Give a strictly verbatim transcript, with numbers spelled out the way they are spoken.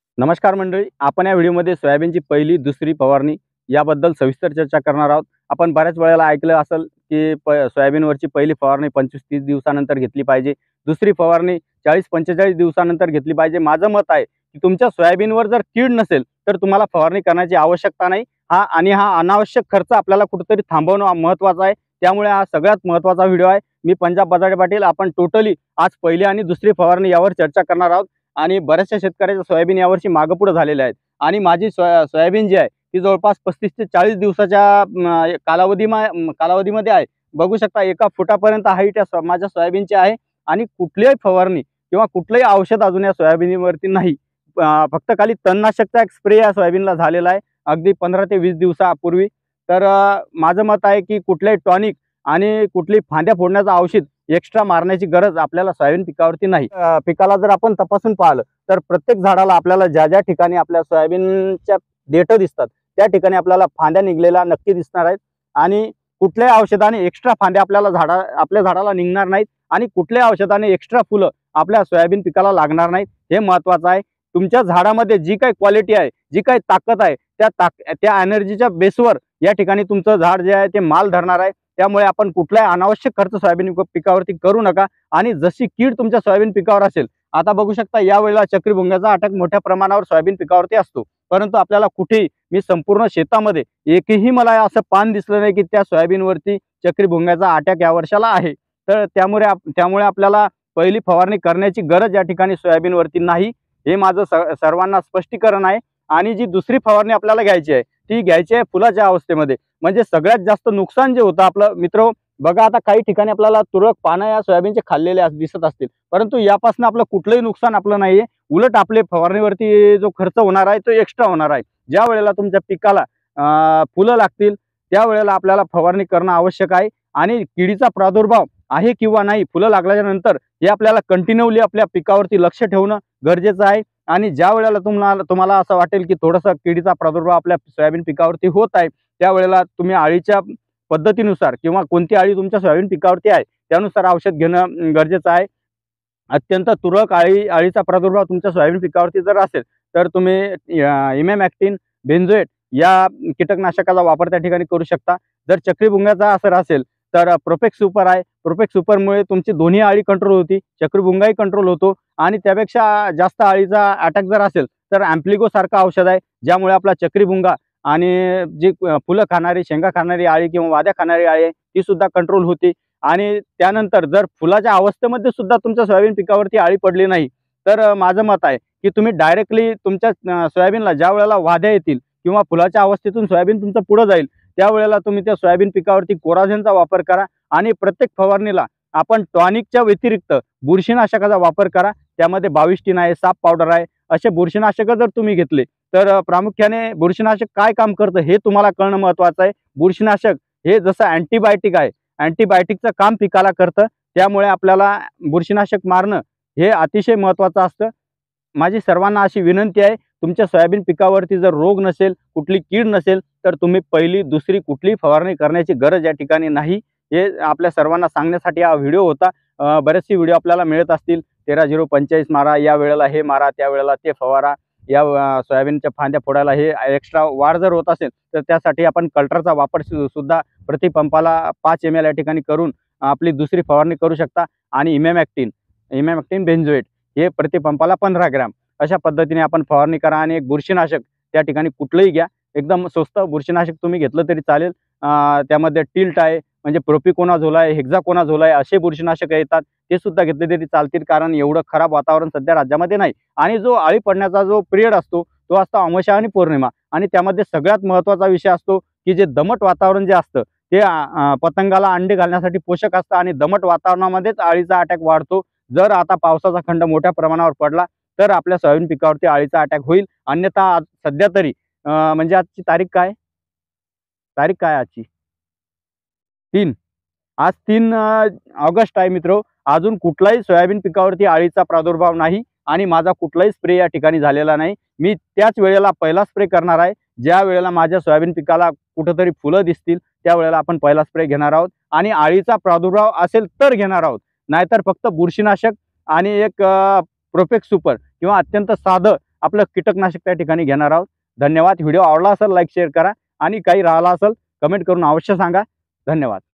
नमस्कार मंडळी, आपण या व्हिडिओमध्ये सोयाबीनची पहिली दुसरी फवारणी याबद्दल सविस्तर चर्चा करणार आहोत। आपण बऱ्याच वेळेला ऐकलं असेल की प सोयाबीनवरची पहिली फवारणी पंचवीस तीस दिवसानंतर घेतली पाहिजे, दुसरी फवारणी चाळीस पंचेचाळीस दिवसानंतर घेतली पाहिजे। माझं मत आहे की तुमच्या सोयाबीनवर जर कीड नसेल तर तुम्हाला फवारणी करण्याची आवश्यकता नाही। हा आणि हा अनावश्यक खर्च आपल्याला कुठेतरी थांबवणं महत्त्वाचं आहे। त्यामुळे हा सगळ्यात महत्त्वाचा व्हिडिओ आहे। मी पंजाब बजाज पाटील, आपण टोटली आज पहिली आणि दुसरी फवारणी यावर चर्चा करणार आहोत। आणि बऱ्याचशा शेतकऱ्याच्या सोयाबीन यावर्षी मागपुढे झालेले आहेत आणि माझी सोया सोयाबीन जी आहे ती जवळपास पस्तीस ते चाळीस दिवसाच्या कालावधी कालावधीमध्ये आहे। बघू शकता एका फुटापर्यंत हाईट या माझ्या सोयाबीनची आहे आणि कुठलीही फवारणी किंवा कुठलंही औषध अजून या सोयाबीनवरती नाही। अ, फक्त खाली तणनाशकचा एक स्प्रे या सोयाबीनला झालेला आहे अगदी पंधरा ते वीस दिवसापूर्वी। तर अ, माझं मत आहे की कुठल्याही टॉनिक आणि कुठली फांद्या फोडण्याचं औषध एक्स्ट्रा मारण्याची गरज आपल्याला सोयाबीन पिकावरती नाही। अ, पिकाला जर आपण तपासून पाहिलं तर प्रत्येक झाडाला आपल्याला ज्या ज्या ठिकाणी आपल्या सोयाबीनच्या देठ दिसतात त्या ठिकाणी आपल्याला फांद्या निघलेल्या नक्की दिसणार आहेत आणि कुठल्याही औषधाने एक्स्ट्रा फांद्या आपल्याला झाडा आपल्या झाडाला निघणार नाहीत आणि कुठल्याही औषधाने एक्स्ट्रा फुलं आपल्या सोयाबीन पिकाला लागणार नाहीत। हे महत्त्वाचं आहे। तुमच्या झाडामध्ये जी काही क्वालिटी आहे, जी काही ताकद आहे, त्या ताक त्या एनर्जीच्या बेसवर या ठिकाणी तुमचं झाड जे आहे ते माल धरणार आहे। त्यामुळे आपण कुठलाही अनावश्यक खर्च सोयाबीन पिकावरती करू नका आणि जशी कीड तुमच्या सोयाबीन पिकावर असेल, आता बघू शकता यावेळेला चक्रीभुंग्याचा अटॅक मोठ्या प्रमाणावर सोयाबीन पिकावरती असतो, परंतु आपल्याला कुठेही मी संपूर्ण शेतामध्ये एकही मला असं पान दिसलं नाही की त्या सोयाबीनवरती चक्रीभुंग्याचा अटॅक या वर्षाला आहे। तर त्यामुळे त्यामुळे आपल्याला पहिली फवारणी करण्याची गरज या ठिकाणी सोयाबीनवरती नाही। हे माझं सर्वांना स्पष्टीकरण आहे। आणि जी दुसरी फवारणी आपल्याला घ्यायची आहे ती घ्यायची आहे फुलाच्या अवस्थेमध्ये, म्हणजे सगळ्यात जास्त नुकसान जे होतं आपलं मित्र बघा, आता काही ठिकाणी आपल्याला तुरळक पानं या सोयाबीनचे खाल्लेले दिसत असतील, परंतु यापासून आपलं कुठलंही नुकसान आपलं नाहीये। उलट आपले फवारणीवरती जो खर्च होणार आहे तो एक्स्ट्रा होणार आहे। ज्या वेळेला तुमच्या पिकाला फुलं लागतील त्यावेळेला आपल्याला फवारणी करणं आवश्यक आहे आणि किडीचा प्रादुर्भाव आहे किंवा नाही फुलं लागल्याच्या नंतर हे आपल्याला कंटिन्यूली आपल्या पिकावरती लक्ष ठेवणं गरजेचं आहे। आणि ज्या वेळेला तुम्हाला तुम्हाला असं वाटेल की थोडासा किडीचा प्रादुर्भाव आपल्या सोयाबीन पिकावरती होत आहे, त्यावेळेला तुम्ही अळीच्या पद्धतीनुसार किंवा कोणती अळी तुमच्या सोयाबीन पिकावरती आहे त्यानुसार औषध घेणं गरजेचं आहे। अत्यंत तुरळक अळी अळीचा प्रादुर्भाव तुमच्या सोयाबीन पिकावरती जर असेल तर तुम्ही इमॅमॅक्टिन बेंझोएट या कीटकनाशकाचा वापर त्या ठिकाणी करू शकता। जर चक्रीभुंग्याचा असर असेल तर प्रोफेक्स सुपर आहे। प्रोफेक्स सुपरमुळे तुमची दोन्ही अळी कंट्रोल होती, चक्रीभुंगाही कंट्रोल होतो आणि त्यापेक्षा जास्त अळीचा अटॅक जर असेल तर अँप्लिगो सारखं औषध आहे, ज्यामुळे आपला चक्रीभुंगा आणि जी फुलं खाणारी शेंगा खाणारी अळी किंवा वाद्या खाणारी अळी आहे ती सुद्धा कंट्रोल होती। आणि त्यानंतर जर फुलाच्या अवस्थेमध्ये सुद्धा तुमच्या सोयाबीन पिकावरती अळी पडली नाही तर माझं मत आहे की तुम्ही डायरेक्टली तुमच्या सोयाबीनला ज्या वेळेला वाद्या येतील किंवा फुलाच्या अवस्थेतून सोयाबीन तुमचं पुढे जाईल त्यावेळेला तुम्ही त्या सोयाबीन पिकावरती कोराजेनचा वापर करा आणि प्रत्येक फवारणीला आपण टॉनिकच्या व्यतिरिक्त बुरशीनाशकाचा वापर करा। त्यामध्ये बाविस्टीन आहे, साप पावडर आहे, असे बुरशीनाशक जर तुम्ही घेतले तर प्रामुख्याने बुरशीनाशक काय काम करतं हे तुम्हाला कळणं महत्त्वाचं आहे। बुरशीनाशक हे जसं अँटीबायोटिक आहे, अँटीबायोटिकचं काम पिकाला करतं, त्यामुळे आपल्याला बुरशीनाशक मारणं हे अतिशय महत्त्वाचं असतं। माझी सर्वांना अशी विनंती आहे, तुमच्या सोयाबीन पिकावरती जर रोग नसेल, कुठली कीड नसेल तर तुम्ही पहिली दुसरी कुठलीही फवारणी करण्याची गरज या ठिकाणी नाही। हे आपल्या सर्वांना सांगण्यासाठी हा व्हिडिओ होता। बरेचसे व्हिडिओ आपल्याला मिळत असतील, तेरा झिरो पंचेचाळीस मारा, या वेळेला हे मारा, त्यावेळेला ते फवारा, या सोयाबीनच्या फांद्या फोडायला हे एक्स्ट्रा वाढ जर होत असेल तर त्यासाठी आपण कल्टरचा वापर सुद्धा प्रतिपंपाला पाच एम एल या ठिकाणी करून आपली दुसरी फवारणी करू शकता। आणि इमॅमॅक्टिन इमॅमॅक्टिन बेंझोएट हे प्रतिपंपाला पंधरा ग्रॅम अशा पद्धतीने आपण फवारणी करा। आणि एक बुरशीनाशक त्या ठिकाणी कुठलंही घ्या, एकदम स्वस्त बुरशीनाशक तुम्ही घेतलं तरी चालेल। त्यामध्ये टिल्ट आहे, म्हणजे प्रोपिकोनाझोल आहे, हेक्झाकोनाझोल आहे, असे बुरशीनाशक येतात, ते सुद्धा घेतले तरी चालतील, कारण एवढं खराब वातावरण सध्या राज्यामध्ये नाही। आणि जो अळी पडण्याचा जो पिरियड असतो तो असतो अमावस्या आणि पौर्णिमा, आणि त्यामध्ये सगळ्यात महत्त्वाचा विषय असतो की जे दमट वातावरण जे असतं ते पतंगाला अंडे घालण्यासाठी पोषक असतं आणि दमट वातावरणामध्येच अळीचा अटॅक वाढतो। जर आता पावसाचा खंड मोठ्या प्रमाणावर पडला तर आपल्या सोयाबीन पिकावरती अळीचा अटॅक होईल, अन्यथा सध्या तरी म्हणजे आजची तारीख काय तारीख काय आजची तीन आज तीन ऑगस्ट आहे मित्रो। अजून कुठलाही सोयाबीन पिकावरती अळीचा प्रादुर्भाव नाही आणि माझा कुठलाही स्प्रे या ठिकाणी झालेला नाही। मी त्याच वेळेला पहिला स्प्रे करणार आहे, ज्या वेळेला माझ्या सोयाबीन पिकाला कुठेतरी फुलं दिसतील त्यावेळेला आपण पहिला स्प्रे घेणार आहोत आणि अळीचा प्रादुर्भाव असेल तर घेणार आहोत, नाहीतर फक्त बुरशीनाशक आणि एक प्रोफेक्स सुपर किंवा अत्यंत साधं आपलं कीटकनाशक त्या ठिकाणी घेणार आहोत. धन्यवाद. व्हिडिओ आवडला असेल लाईक शेअर करा आणि काही राहिला असेल कमेंट करून अवश्य सांगा. धन्यवाद.